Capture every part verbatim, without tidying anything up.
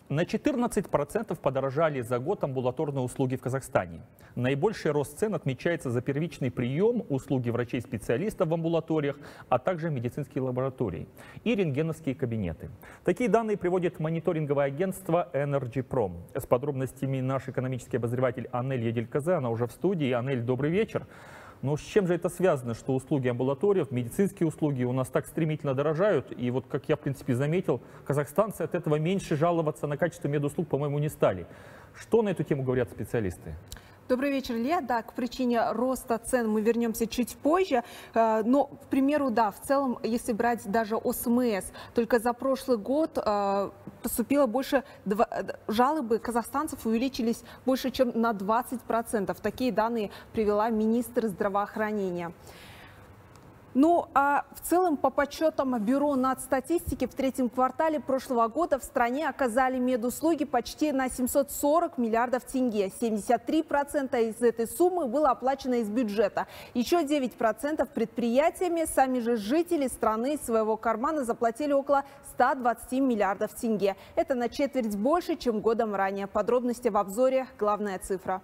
На четырнадцать процентов подорожали за год амбулаторные услуги в Казахстане. Наибольший рост цен отмечается за первичный прием, услуги врачей-специалистов в амбулаториях, а также медицинские лаборатории и рентгеновские кабинеты. Такие данные приводит мониторинговое агентство Energy-Prom. С подробностями наш экономический обозреватель Анель Едельказе, она уже в студии. Анель, добрый вечер. Но с чем же это связано, что услуги амбулаториев, медицинские услуги у нас так стремительно дорожают? И вот, как я, в принципе, заметил, казахстанцы от этого меньше жаловаться на качество медуслуг, по-моему, не стали. Что на эту тему говорят специалисты? Добрый вечер, Илья. Да, к причине роста цен мы вернемся чуть позже. Но, к примеру, да, в целом, если брать даже О С М С, только за прошлый год поступило больше, жалобы казахстанцев увеличились больше, чем на двадцать процентов. Такие данные привела министр здравоохранения. Ну, а в целом, по подсчетам Бюро нацстатистики, в третьем квартале прошлого года в стране оказали медуслуги почти на семьсот сорок миллиардов тенге. семьдесят три процента из этой суммы было оплачено из бюджета. Еще девять процентов предприятиями. Сами же жители страны из своего кармана заплатили около ста двадцати миллиардов тенге. Это на четверть больше, чем годом ранее. Подробности в обзоре «Главная цифра».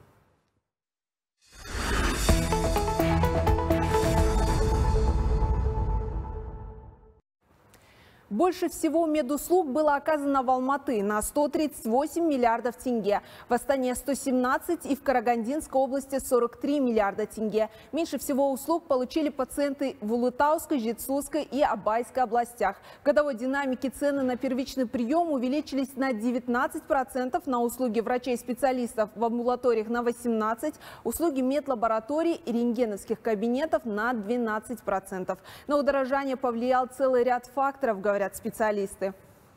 Больше всего медуслуг было оказано в Алматы на сто тридцать восемь миллиардов тенге, в Астане сто семнадцать и в Карагандинской области сорок три миллиарда тенге. Меньше всего услуг получили пациенты в Улытауской, Жетсуской и Абайской областях. В годовой динамике цены на первичный прием увеличились на девятнадцать процентов, на услуги врачей-специалистов в амбулаториях на восемнадцать процентов, услуги медлабораторий и рентгеновских кабинетов на двенадцать процентов. На удорожание повлиял целый ряд факторов, говорят специалисты.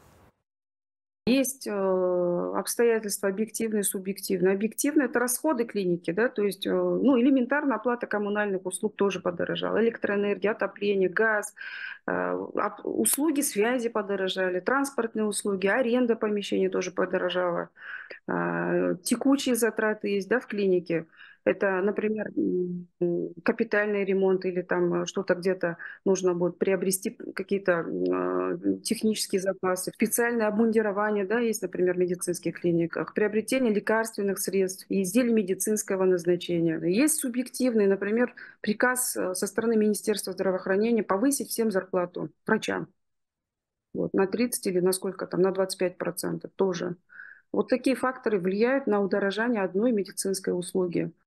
Есть э, обстоятельства объективные и субъективные. Объективные — это расходы клиники, да, то есть э, ну, элементарно оплата коммунальных услуг тоже подорожала. Электроэнергия, отопление, газ, э, услуги связи подорожали, транспортные услуги, аренда помещений тоже подорожала. Э, текучие затраты есть, да, в клинике. Это, например, капитальный ремонт или там что-то где-то нужно будет приобрести, какие-то э, технические запасы, специальное обмундирование, да, есть, например, в медицинских клиниках, приобретение лекарственных средств, изделий медицинского назначения. Есть субъективный, например, приказ со стороны Министерства здравоохранения повысить всем зарплату врачам. Вот, на тридцать или на сколько там, на двадцать пять процентов тоже. Вот такие факторы влияют на удорожание одной медицинской услуги.